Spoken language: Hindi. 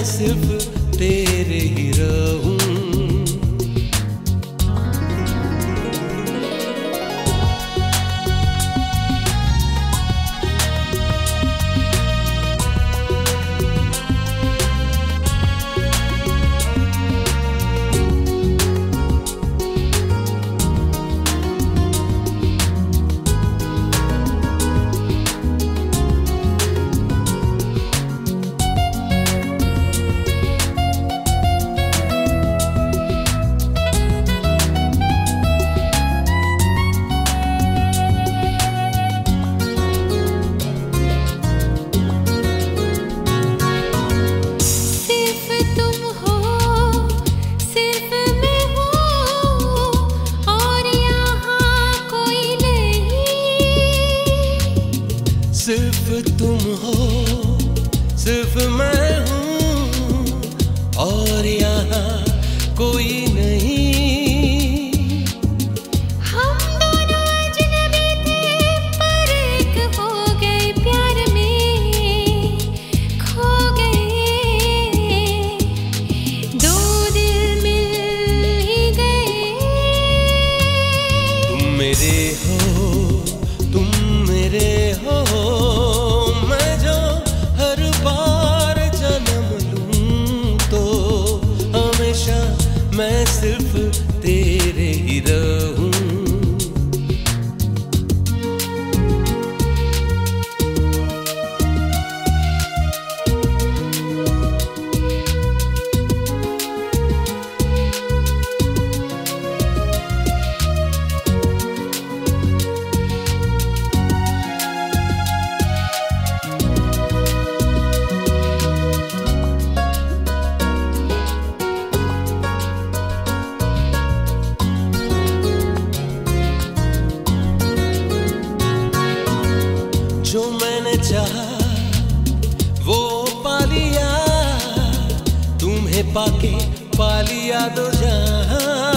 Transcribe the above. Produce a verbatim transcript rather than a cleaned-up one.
सिर्फ तेरे ही रहूं। सिर्फ तुम हो, सिर्फ मैं हूँ और यहाँ कोई नहीं। हम दोनों अजनबी थे पर एक हो गए, प्यार में खो गए। दो दिल मिल ही गए। तुम मेरे हो, तुम मेरे हो, मैं जो हर बार जन्म लूं तो हमेशा मैं सिर्फ तेरे ही रहूं। जो मैंने चाहा वो पा लिया, तुम्हें पाके पा लिया दो जहां।